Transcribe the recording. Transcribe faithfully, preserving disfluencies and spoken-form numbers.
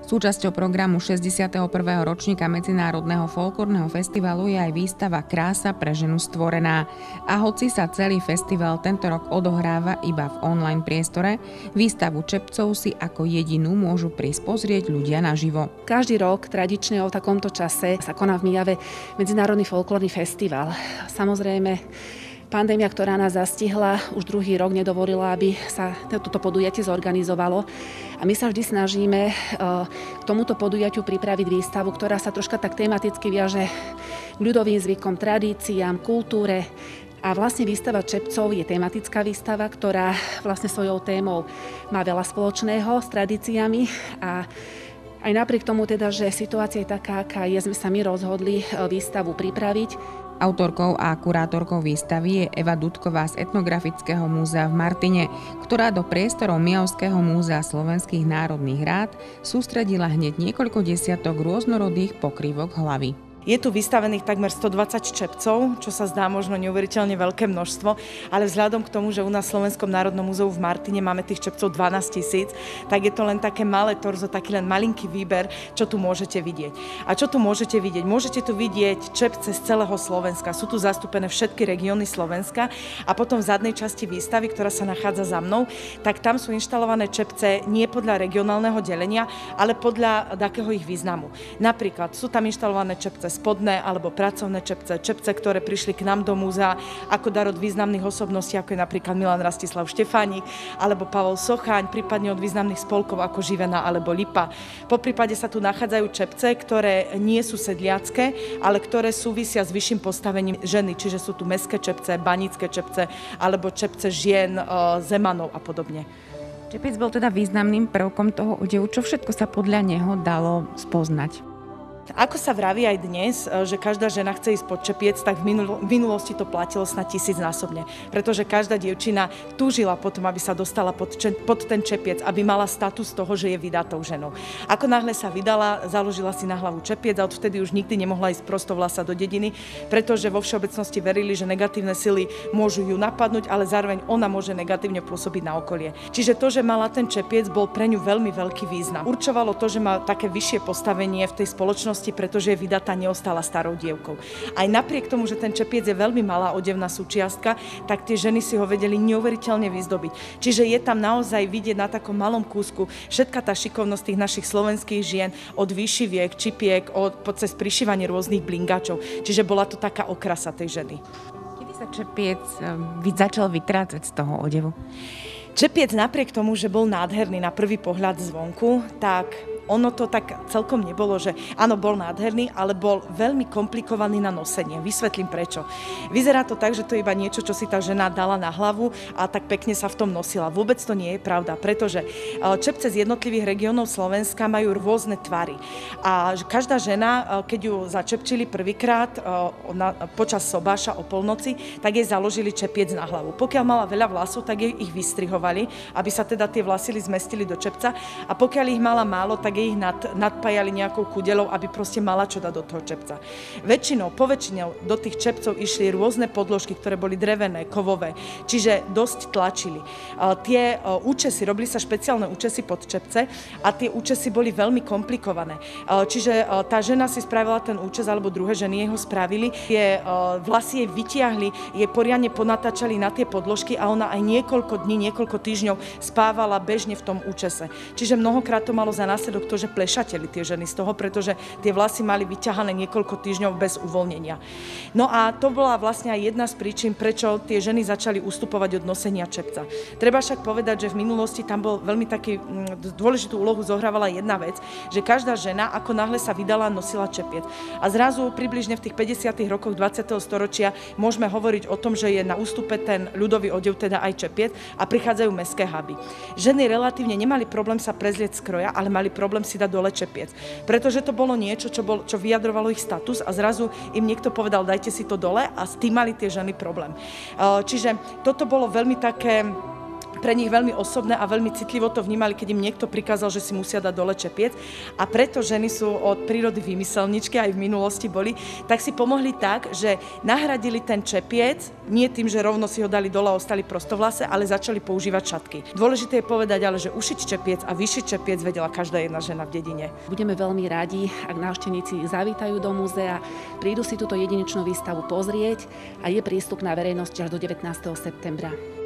Súčasťou programu šesťdesiateho prvého ročníka Medzinárodného folklórneho festivalu je aj výstava Krása pre ženu stvorená. A hoci sa celý festival tento rok odohráva iba v online priestore, výstavu čepcov si ako jedinú môžu prísť pozrieť ľudia naživo. Každý rok tradične o takomto čase sa koná v Myjave Medzinárodný folklórny festival. Samozrejme, pandémia, ktorá nás zastihla, už druhý rok nedovolila, aby sa toto podujatie zorganizovalo. A my sa vždy snažíme k tomuto podujatiu pripraviť výstavu, ktorá sa troška tak tematicky viaže k ľudovým zvykom, tradíciám, kultúre. A vlastne výstava čepcov je tematická výstava, ktorá vlastne svojou témou má veľa spoločného s tradíciami. A aj napriek tomu teda, že situácia je taká, aká je, sme sa my rozhodli výstavu pripraviť. Autorkou a kurátorkou výstavy je Eva Dudková z Etnografického múzea v Martine, ktorá do priestorov Myjavského múzea slovenských národných rád sústredila hneď niekoľko desiatok rôznorodých pokrývok hlavy. Je tu vystavených takmer stodvadsať čepcov, čo sa zdá možno neuveriteľne veľké množstvo, ale vzhľadom k tomu, že u nás v Slovenskom národnom múzeu v Martine máme tých čepcov dvanásť tisíc, tak je to len také malé torzo, taký len malinký výber, čo tu môžete vidieť. A čo tu môžete vidieť? Môžete tu vidieť čepce z celého Slovenska. Sú tu zastúpené všetky regióny Slovenska a potom v zadnej časti výstavy, ktorá sa nachádza za mnou, tak tam sú inštalované čepce nie podľa regionálneho delenia, ale podľa takého ich významu. Napríklad sú tam inštalované čepce spodné alebo pracovné čepce, čepce, ktoré prišli k nám do múzea ako dar od významných osobností, ako je napríklad Milan Rastislav Štefánik alebo Pavol Socháň, prípadne od významných spolkov ako Živena alebo Lipa. Poprípade sa tu nachádzajú čepce, ktoré nie sú sedliacké, ale ktoré súvisia s vyšším postavením ženy, čiže sú tu mestské čepce, banícke čepce alebo čepce žien, zemanov a podobne. Čepiec bol teda významným prvkom toho odevu. Čo všetko sa podľa neho dalo spoznať? Ako sa vraví aj dnes, že každá žena chce ísť pod čepiec, tak v minulosti to platilo snad tisícnásobne. Pretože každá dievčina túžila potom, aby sa dostala pod, če- pod ten čepiec, aby mala status toho, že je vydatou ženou. Ako náhle sa vydala, založila si na hlavu čepiec a odvtedy už nikdy nemohla ísť prostovlasa do dediny, pretože vo všeobecnosti verili, že negatívne sily môžu ju napadnúť, ale zároveň ona môže negatívne pôsobiť na okolie. Čiže to, že mala ten čepiec, bol pre ňu veľmi veľký význam. Určovalo to, že má také vyššie postavenie v tej spoločnosti, pretože je vydatá, neostala starou dievkou. Aj napriek tomu, že ten čepiec je veľmi malá odevná súčiastka, tak tie ženy si ho vedeli neuveriteľne vyzdobiť. Čiže je tam naozaj vidieť na takom malom kúsku všetka tá šikovnosť tých našich slovenských žien, od výšiviek, čipiek, od cez prišívanie rôznych blingačov. Čiže bola to taká okrasa tej ženy. Kedy sa čepiec začal vytrácať z toho odevu? Čepiec napriek tomu, že bol nádherný na prvý pohľad zvonku, tak ono to tak celkom nebolo, že áno, bol nádherný, ale bol veľmi komplikovaný na nosenie. Vysvetlím prečo. Vyzerá to tak, že to je iba niečo, čo si tá žena dala na hlavu a tak pekne sa v tom nosila. Vôbec to nie je pravda, pretože čepce z jednotlivých regiónov Slovenska majú rôzne tvary. A každá žena, keď ju začepčili prvýkrát počas sobáša o polnoci, tak jej založili čepiec na hlavu. Pokiaľ mala veľa vlasov, tak jej ich vystrihovali, aby sa teda tie vlasy zmestili do čepca, a pokiaľ ich mala málo, tak ich nad, nadpájali nejakou kudelou, aby proste mala čo dať do toho čepca. Väčšinou, poväčšinou do tých čepcov išli rôzne podložky, ktoré boli drevené, kovové, čiže dosť tlačili. Uh, tie uh, účesy, robili sa špeciálne účesy pod čepce a tie účesy boli veľmi komplikované. Uh, čiže uh, tá žena si spravila ten účes, alebo druhé ženy jeho spravili, tie uh, vlasy jej vytiahli, jej poriadne ponatáčali na tie podložky a ona aj niekoľko dní, niekoľko týždňov spávala bežne v tom účese. Čiže mnohokrát to malo za následok to, že plešateli tie ženy z toho, pretože tie vlasy mali vyťahané niekoľko týždňov bez uvoľnenia. No a to bola vlastne aj jedna z príčin, prečo tie ženy začali ustupovať od nosenia čepca. Treba však povedať, že v minulosti tam bol veľmi taký dôležitú úlohu zohrávala jedna vec, že každá žena, ako náhle sa vydala, nosila čepiec. A zrazu približne v tých päťdesiatych rokoch dvadsiateho storočia môžeme hovoriť o tom, že je na ústupe ten ľudový odev, teda aj čepiec, a prichádzajú mestské haby. Ženy relatívne nemali problém sa prezlieť z kroja, ale mali problém si dať dole čepiec. Pretože to bolo niečo, čo, bol, čo vyjadrovalo ich status a zrazu im niekto povedal, dajte si to dole, a s tým mali tie ženy problém. Čiže toto bolo veľmi také pre nich veľmi osobné a veľmi citlivo to vnímali, keď im niekto prikázal, že si musia dať dole čepiec. A preto ženy sú od prírody vymyselničky, aj v minulosti boli, tak si pomohli tak, že nahradili ten čepiec, nie tým, že rovno si ho dali dole a ostali prostovlase, ale začali používať šatky. Dôležité je povedať ale, že ušiť čepiec a vyšiť čepiec vedela každá jedna žena v dedine. Budeme veľmi radi, ak návštevníci zavítajú do múzea, prídu si túto jedinečnú výstavu pozrieť a je prístupná verejnosti až do devätnásteho septembra.